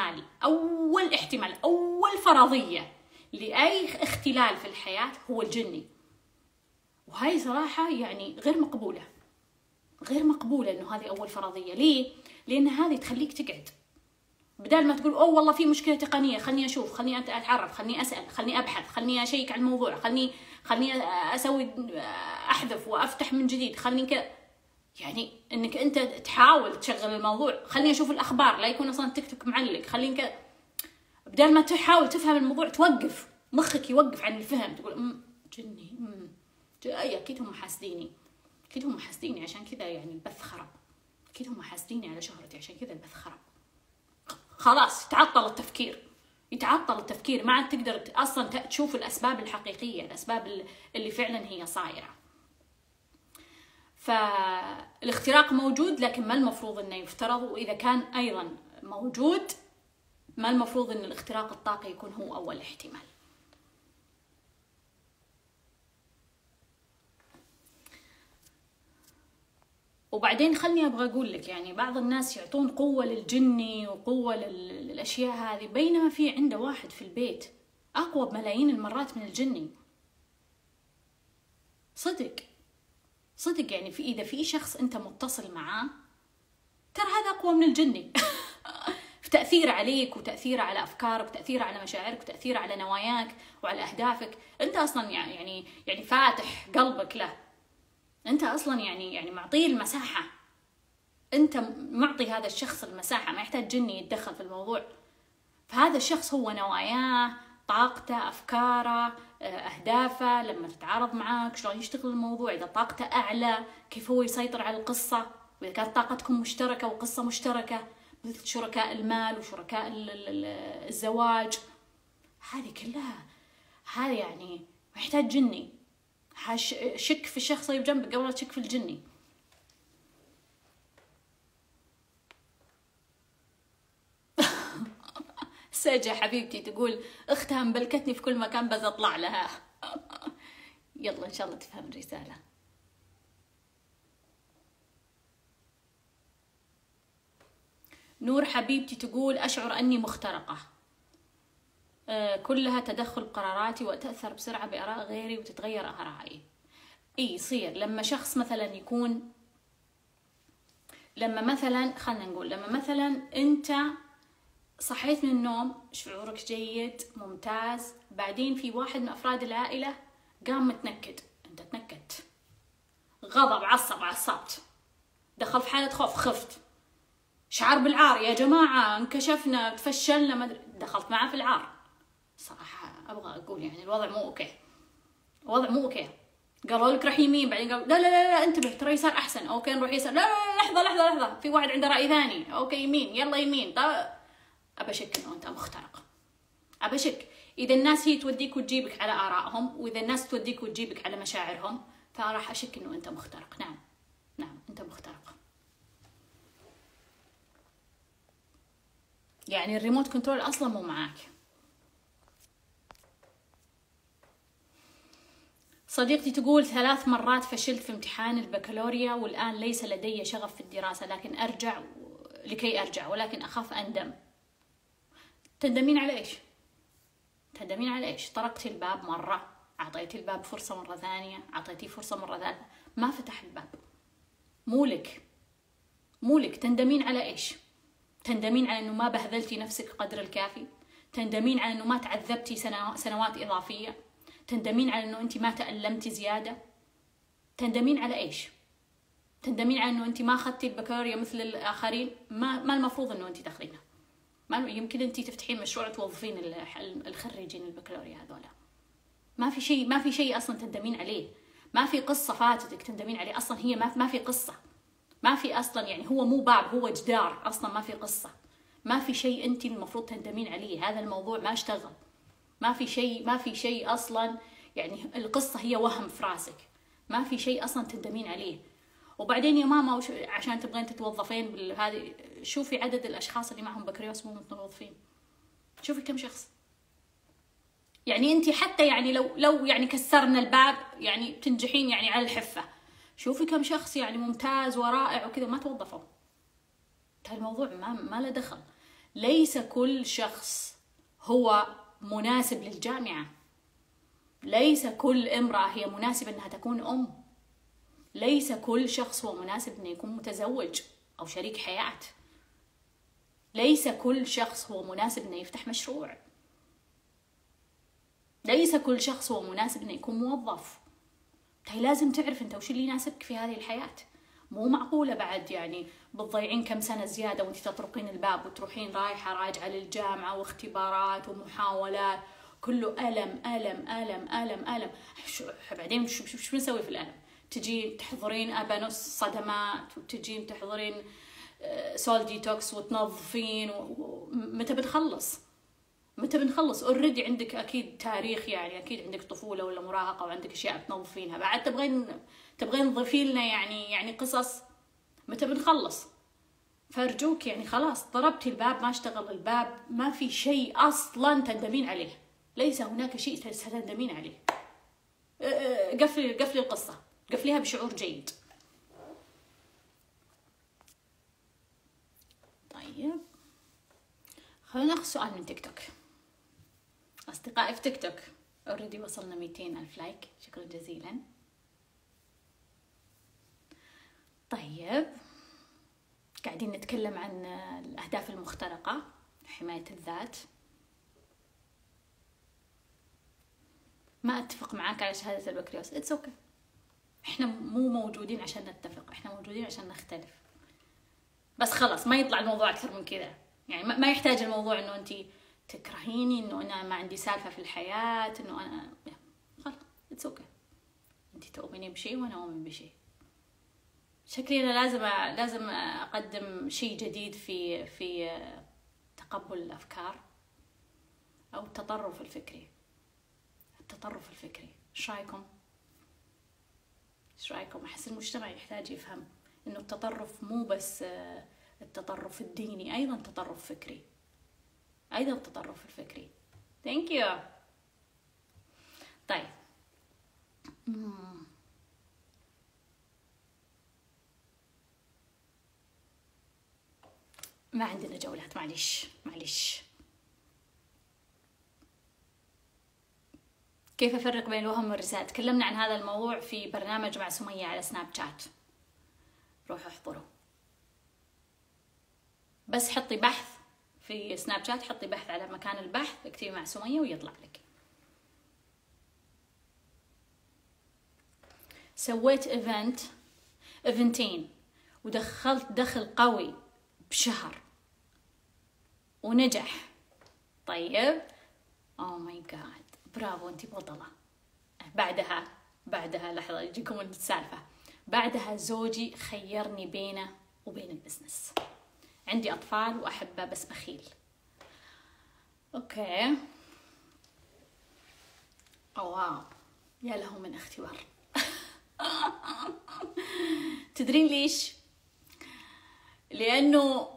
فرضية لأي اختلال في الحياة هو الجني. وهاي صراحة يعني غير مقبولة انه هذه اول فرضية. ليه؟ لان هذه تخليك تقعد بدال ما تقول اوه والله في مشكله تقنيه، خلني اشوف، خلني اتعرف، خلني اسال، خلني ابحث، خلني اشيك على الموضوع، خلني اسوي احذف وافتح من جديد، خلني كذا. يعني انك انت تحاول تشغل الموضوع، خلني اشوف الاخبار، لا يكون اصلا تيك توك معلق، خليني كذا. بدال ما تحاول تفهم الموضوع توقف، مخك يوقف عن الفهم، تقول جني اي اكيد هم حاسديني، اكيد هم حاسديني عشان كذا يعني البث خرب، اكيد هم حاسديني على شهرتي عشان كذا البث خرب. خلاص يتعطل التفكير، ما عاد تقدر اصلا تشوف الاسباب الحقيقيه، الاسباب اللي فعلا هي صايره. فالاختراق موجود، لكن ما المفروض انه يفترض، واذا كان ايضا موجود ما المفروض ان الاختراق الطاقي يكون هو اول احتمال. وبعدين خلني ابغى اقول لك، يعني بعض الناس يعطون قوة للجني وقوة للاشياء هذه، بينما في عنده واحد في البيت اقوى بملايين المرات من الجني. صدق يعني اذا في شخص انت متصل معاه ترى هذا اقوى من الجني في تأثيره عليك، وتأثيره على افكارك، وتأثيره على مشاعرك، وتأثيره على نواياك وعلى اهدافك. انت اصلا يعني فاتح قلبك له، انت اصلا يعني معطيه المساحة، انت معطي هذا الشخص المساحة، ما يحتاج جني يتدخل في الموضوع. فهذا الشخص هو نواياه، طاقته، افكاره، اهدافه، لما تتعارض معاك شلون يشتغل الموضوع، اذا طاقته اعلى كيف هو يسيطر على القصة، واذا كانت طاقتكم مشتركة وقصة مشتركة مثل شركاء المال وشركاء الزواج، هذه كلها هذه يعني ما يحتاج جني. شك في الشخص اللي بجنبك قبل لا تشك في الجني. سجة حبيبتي تقول اختها مبلكتني في كل مكان بس اطلع لها. يلا ان شاء الله تفهم الرسالة. نور حبيبتي تقول اشعر اني مخترقة، كلها تدخل قراراتي وأتأثر بسرعة بآراء غيري وتتغير آرائي. يصير لما شخص مثلا يكون، لما مثلا أنت صحيت من النوم شعورك جيد ممتاز، بعدين في واحد من أفراد العائلة قام متنكد، أنت تنكدت، غضب، عصبت، دخل في حالة خوف، خفت، شعر بالعار، يا جماعة انكشفنا تفشلنا، دخلت معه في العار. صراحة أبغى أقول يعني الوضع مو أوكي. قالوا لك راح يمين، بعدين قالوا لا انتبه ترى يسار أحسن، أوكي نروح يسار، لا لحظة في واحد عنده رأي ثاني، أوكي يمين، يلا يمين. طب أبشك إنه أنت مخترق، أبشك إذا الناس هي توديك وتجيبك على آرائهم، وإذا الناس توديك وتجيبك على مشاعرهم، فراح أشك إنه أنت مخترق. نعم أنت مخترق. يعني الريموت كنترول أصلا مو معاك. صديقتي تقول 3 مرات فشلت في امتحان البكالوريا، والآن ليس لدي شغف في الدراسة، لكي أرجع ولكن أخاف أندم. تندمين على إيش؟ طرقتي الباب مرة، أعطيتي الباب فرصة مرة ثانية، أعطيتي فرصة مرة ثالثة، ما فتح الباب. مولك. تندمين على إيش؟ تندمين على أنه ما بهذلتي نفسك قدر الكافي؟ تندمين على أنه ما تعذبتي سنوات إضافية؟ تندمين على أنه أنت ما تألمتي زيادة؟ تندمين على إيش؟ تندمين على أنه أنت ما أخذتي البكالوريا مثل الآخرين؟ ما المفروض أنه أنت تاخذينها. يمكن أنت تفتحين مشروع توظفين الخريجين البكالوريا هذولا. ما في شيء أصلا تندمين عليه، ما في قصة فاتتك تندمين عليه أصلا. هي ما في قصة، ما في أصلا، يعني هو مو باب، هو جدار أصلا، ما في قصة، ما في شيء أنت المفروض تندمين عليه. هذا الموضوع ما اشتغل، ما في شيء أصلا، يعني القصة هي وهم في راسك، ما في شيء أصلا تندمين عليه. وبعدين يا ماما عشان تبغين تتوظفين بالهذه، شوفي عدد الأشخاص اللي معهم بكالوريوس مو متوظفين، شوفي كم شخص. يعني أنت حتى يعني لو يعني كسرنا الباب يعني تنجحين يعني على الحفة، شوفي كم شخص يعني ممتاز ورائع وكذا ما توظفوا. الموضوع ما له دخل. ليس كل شخص هو مناسب للجامعة، ليس كل امرأة هي مناسبة أنها تكون أم، ليس كل شخص هو مناسب أنه يكون متزوج أو شريك حياة. ليس كل شخص هو مناسب انه يفتح مشروع، ليس كل شخص هو مناسب انه يكون موظف. هي لازم تعرف انت وش اللي يناسبك في هذه الحياة. مو معقولة بعد يعني بتضيعين كم سنة زيادة وانت تطرقين الباب وتروحين رايحة راجعة للجامعة واختبارات ومحاولات، كله ألم ألم ألم ألم ألم. بعدين شو بنسوي في الألم؟ تجين تحضرين أبانوس صدمات، وتجين تحضرين سول ديتوكس وتنظفين، متى بنخلص؟ متى بنخلص؟ اوريدي عندك اكيد تاريخ، يعني اكيد عندك طفوله ولا مراهقه وعندك اشياء تنظفينها، بعد تبغين تضيفي لنا يعني قصص. متى بنخلص؟ فارجوك يعني خلاص، ضربتي الباب ما اشتغل الباب، ما في شيء اصلا تندمين عليه، ليس هناك شيء ستندمين عليه. قفلي القصه، قفليها بشعور جيد. طيب خلينا ناخذ سؤال من تيك توك. أصدقائي في تيك توك اوريدي وصلنا 200,000 لايك، شكرا جزيلا. طيب قاعدين نتكلم عن الأهداف المخترقة، حماية الذات. ما أتفق معاك على شهادة البكالوريوس، اتس اوكي. احنا مو موجودين عشان نتفق، احنا موجودين عشان نختلف. بس خلاص ما يطلع الموضوع أكثر من كذا، يعني ما يحتاج الموضوع إنه أنتي تكرهيني، إنه أنا ما عندي سالفة في الحياة، إنه أنا خلاص اتس اوكي. أنتي تؤمنين بشيء وأنا أؤمن بشيء. شكلي أنا لازم أقدم شيء جديد في تقبل الأفكار أو التطرف الفكري. إيش رأيكم؟ أحس المجتمع يحتاج يفهم إنه التطرف مو بس التطرف الديني، أيضا تطرف فكري، Thank you. طيب ما عندنا جولات، معليش. كيف أفرق بين الوهم والرسالة؟ تكلمنا عن هذا الموضوع في برنامج مع سمية على سناب شات، روحوا احضروا. بس حطي بحث في سناب شات، حطي بحث على مكان البحث، اكتبي مع سمية ويطلع لك. سويت ايفنتين ودخلت دخل قوي بشهر ونجح. طيب اوه ماي جاد، برافو، انتي بطلة. بعدها لحظة يجيكم السالفة. بعدها زوجي خيرني بينه وبين البزنس. عندي أطفال وأحبه بس بخيل. أوكي. واو، يا له من اختبار. تدرين ليش؟ لأنه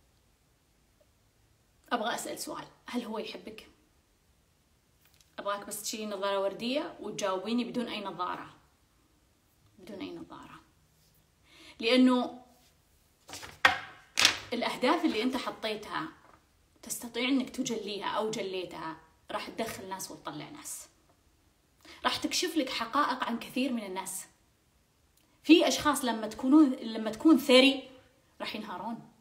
أبغى أسأل سؤال، هل هو يحبك؟ أبغاك بس تشيلي نظارة وردية وتجاوبيني بدون أي نظارة. لأنه الأهداف اللي أنت حطيتها تستطيع أنك تجليها أو جليتها، راح تدخل ناس وتطلع ناس، راح تكشف لك حقائق عن كثير من الناس. في أشخاص لما تكون ثري راح ينهارون،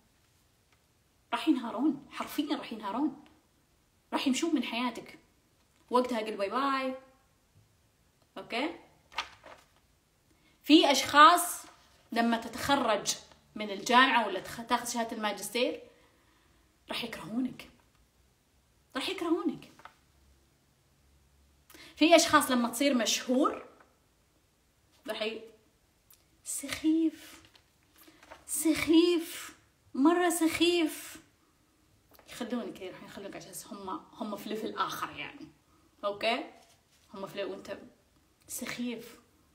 حرفيا راح ينهارون، راح يمشون من حياتك. وقتها قل باي باي. أوكي؟ في أشخاص لما تتخرج من الجامعة ولا تاخذ شهادة الماجستير راح يكرهونك. في أشخاص لما تصير مشهور راح سخيف مرة سخيف، يخلونك راح يخلونك عشان هم في ليفل آخر يعني. أوكي؟ هم في ليفل وأنت سخيف.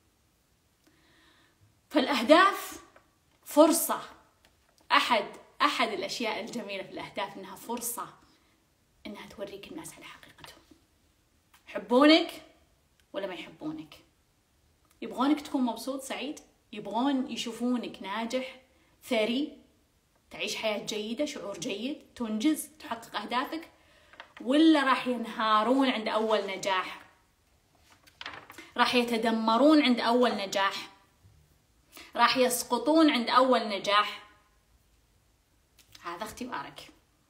فالأهداف فرصة. أحد الأشياء الجميلة في الأهداف إنها فرصة إنها توريك الناس على حقيقتهم. يحبونك ولا ما يحبونك، يبغونك تكون مبسوط سعيد، يبغون يشوفونك ناجح ثري، تعيش حياة جيدة، شعور جيد، تنجز، تحقق أهدافك، ولا راح ينهارون عند أول نجاح، راح يتدمرون عند أول نجاح، راح يسقطون عند أول نجاح. هذا اختبارك.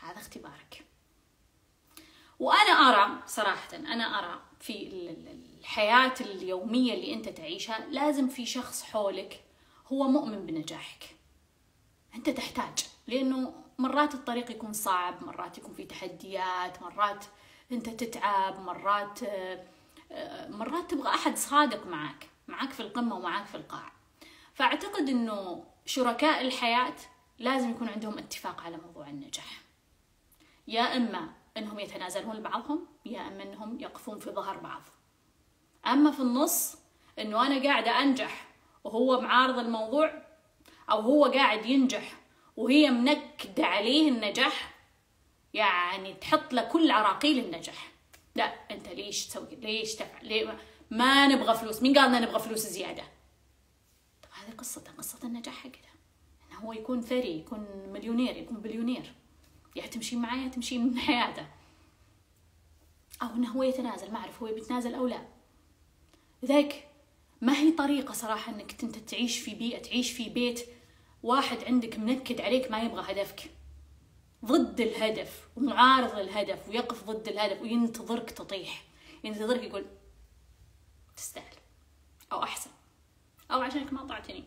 هذا اختبارك. وأنا أرى صراحة، أنا أرى في الحياة اليومية اللي أنت تعيشها لازم في شخص حولك هو مؤمن بنجاحك. أنت تحتاج، لأنه مرات الطريق يكون صعب، مرات يكون في تحديات، مرات أنت تتعب، مرات تبغى أحد صادق معك في القمة ومعك في القاع. فأعتقد أنه شركاء الحياة لازم يكون عندهم اتفاق على موضوع النجاح، يا إما أنهم يتنازلون لبعضهم، يا إما أنهم يقفون في ظهر بعض. أما في النص أنه أنا قاعدة أنجح وهو معارض الموضوع، أو هو قاعد ينجح وهي منكدة عليه النجاح، يعني تحط له كل عراقيل النجاح. لا، أنت ليش تسوي، ليش تفعل، ليه ما نبغى فلوس؟ مين قالنا نبغى فلوس زيادة؟ طب هذه قصة النجاح حقنا، إنه هو يكون ثري، يكون مليونير، يكون بليونير، يا تمشي معاه يا تمشي من حياته، أو إنه هو يتنازل، ما أعرف هو بيتنازل أو لا. لذلك ما هي طريقة صراحة إنك أنت تعيش في بيئة، تعيش في بيت واحد عندك منكد عليك ما يبغى هدفك، ضد الهدف ومعارض للهدف، ويقف ضد الهدف وينتظرك تطيح، ينتظرك يقول تستاهل، أو أحسن، أو عشانك ما طلعتني.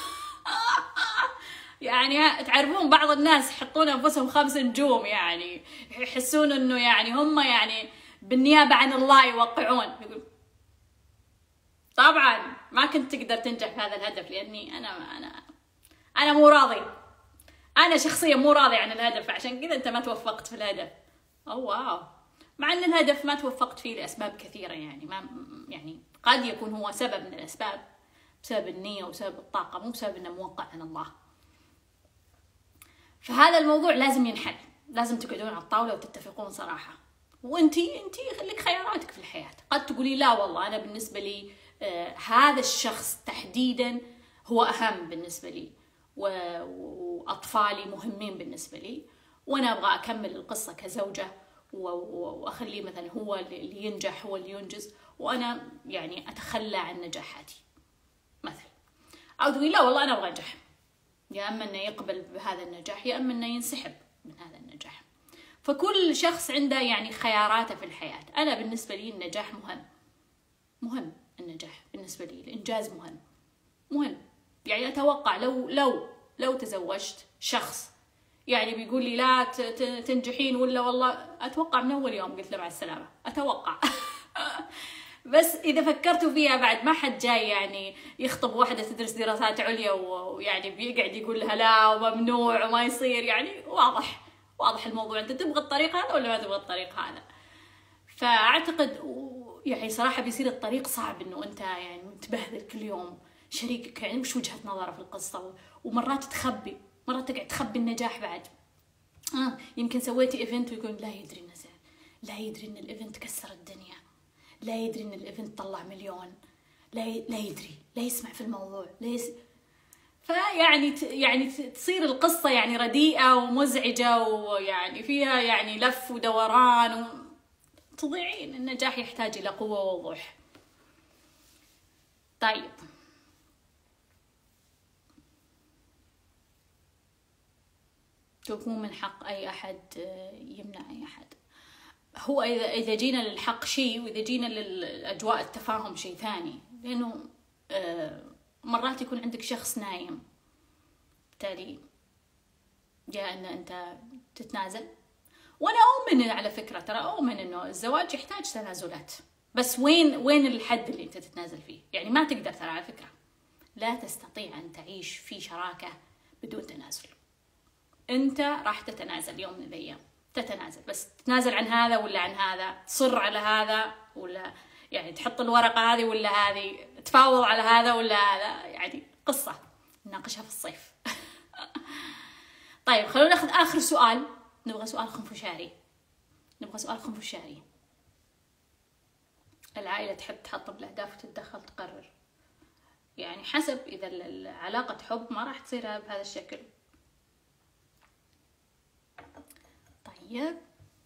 يعني تعرفون بعض الناس يحطون أنفسهم 5 نجوم، يعني يحسون إنه يعني هم يعني بالنيابة عن الله يوقعون. يقول طبعا ما كنت تقدر تنجح في هذا الهدف، لأني أنا مو راضي، أنا شخصيا مو راضي عن الهدف، عشان كذا أنت ما توفقت في الهدف. أو واو، مع أن الهدف ما توفقت فيه لأسباب كثيرة، يعني قد يكون هو سبب من الأسباب، بسبب النية وسبب الطاقة، مو بسبب أنه موقع عن الله. فهذا الموضوع لازم ينحل، لازم تقعدون على الطاولة وتتفقون صراحة. وانتي لك خياراتك في الحياة. قد تقولي لا والله أنا بالنسبة لي هذا الشخص تحديدا هو أهم بالنسبة لي، وأطفالي مهمين بالنسبة لي، وأنا أبغى أكمل القصة كزوجة، وأخليه مثلا هو اللي ينجح، هو اللي ينجز، وأنا يعني أتخلى عن نجاحاتي مثلا. أو تقولي لا والله أنا أبغى أنجح، يا أما أنه يقبل بهذا النجاح، يا أما أنه ينسحب من هذا النجاح. فكل شخص عنده يعني خياراته في الحياة. أنا بالنسبة لي النجاح مهم، النجاح بالنسبة لي الإنجاز مهم. يعني أتوقع لو تزوجت شخص يعني بيقول لي لا تنجحين ولا والله، أتوقع من أول يوم قلت له مع السلامة، أتوقع. بس إذا فكرتوا فيها بعد، ما حد جاي يعني يخطب واحدة تدرس دراسات عليا ويعني بيقعد يقول لها لا وممنوع وما يصير. يعني واضح الموضوع، أنت تبغى الطريق هذا ولا ما تبغى الطريق هذا. فأعتقد يعني صراحة بيصير الطريق صعب، إنه أنت يعني متبهدل كل يوم، شريكك يعني وش وجهة نظره في القصة، ومرات تخبي، مرات تقعد تخبي النجاح بعد. يمكن سويتي إيفنت ويقول لا يدري الناس، لا يدري إن الإيفنت كسر الدنيا، لا يدري إن الإيفنت طلع مليون، لا يدري، لا يسمع في الموضوع، يعني تصير القصة يعني رديئة ومزعجة، ويعني فيها يعني لف ودوران، تضيعين. النجاح يحتاج إلى قوة ووضوح. طيب، مو من حق أي أحد يمنع أي أحد. هو إذا جينا للحق شيء، وإذا جينا للأجواء التفاهم شيء ثاني. لأنه مرات يكون عندك شخص نايم، بالتالي يا أن أنت تتنازل. وأنا أؤمن على فكرة، ترى أؤمن إنه الزواج يحتاج تنازلات، بس وين الحد اللي أنت تتنازل فيه؟ يعني ما تقدر، ترى على فكرة لا تستطيع أن تعيش في شراكة بدون تنازل. أنت راح تتنازل يوم من الأيام، تتنازل، بس تتنازل عن هذا ولا عن هذا، تصر على هذا ولا يعني تحط الورقة هذه ولا هذه، تفاوض على هذا ولا هذا، يعني قصة نناقشها في الصيف. طيب، خلونا ناخذ آخر سؤال. نبغى سؤال خنفشاري. العائلة تحب تحطم الأهداف وتتدخل تقرر، يعني حسب إذا العلاقة حب ما راح تصير بهذا الشكل. طيب،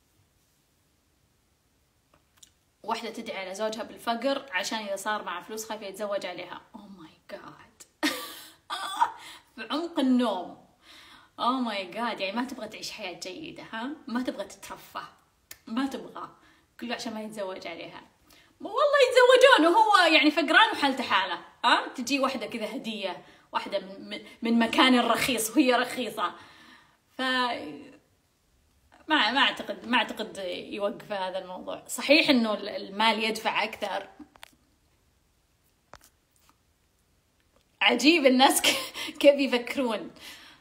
واحدة تدعي على زوجها بالفقر عشان إذا صار معه فلوس خايفة يتزوج عليها. أوه ماي جاد. في عمق النوم او ماي جاد، يعني ما تبغى تعيش حياة جيدة، ها؟ ما تبغى تترفه، ما تبغى، كله عشان ما يتزوج عليها. والله يتزوجون وهو يعني فقران وحالته حاله، ها؟ تجي واحدة كذا هدية، واحدة من مكان رخيص وهي رخيصة. ف ما اعتقد يوقف هذا الموضوع. صحيح انه المال يدفع اكثر. عجيب الناس كيف يفكرون.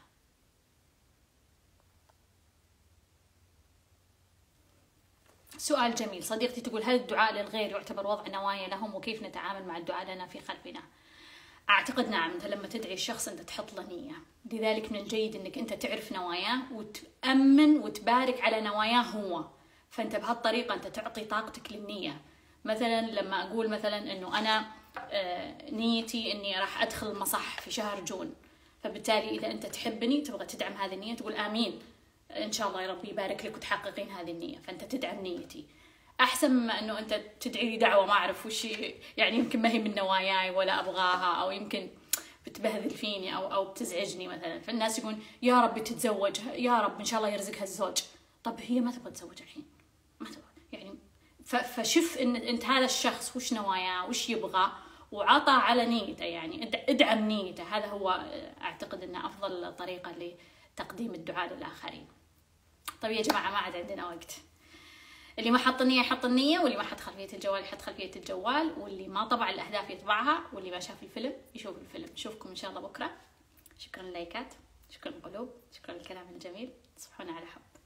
سؤال جميل. صديقتي تقول: هل الدعاء للغير يعتبر وضع نوايا لهم، وكيف نتعامل مع الدعاء لنا في خلفنا؟ أعتقد نعم. أنت لما تدعي الشخص أنت تحط له نية، لذلك من الجيد أنك أنت تعرف نواياه وتأمن وتبارك على نواياه هو. فأنت بهالطريقة أنت تعطي طاقتك للنية. مثلا لما أقول مثلا أنه أنا نيتي أني راح أدخل مصح في شهر جون، فبالتالي إذا أنت تحبني تبغى تدعم هذه النية تقول آمين إن شاء الله يا ربي يبارك لك وتحققين هذه النية، فأنت تدعم نيتي. أحسن ما أنه أنت تدعي لي دعوة ما أعرف وش يعني، يمكن ما هي من نواياي ولا أبغاها، أو يمكن بتبهذل فيني أو بتزعجني مثلا. فالناس يقول يا رب تتزوج، يا رب إن شاء الله يرزقها الزوج. طب هي ما تبغى تتزوج الحين، ما تبغى يعني. فشوف إن أنت هذا الشخص وش نواياه وش يبغى، وعطى على نيته، يعني ادعم نيته. هذا هو أعتقد أنه أفضل طريقة لتقديم الدعاء للآخرين. طيب يا جماعة ما عاد عندنا وقت. اللي ما حط النية يحط النية، واللي ما حط خلفية الجوال يحط خلفية الجوال، واللي ما طبع الأهداف يطبعها، واللي ما شاف الفيلم يشوف الفيلم. نشوفكم إن شاء الله بكرة. شكرا للايكات، شكرا القلوب، شكرا للكلام الجميل. تصبحون على حب.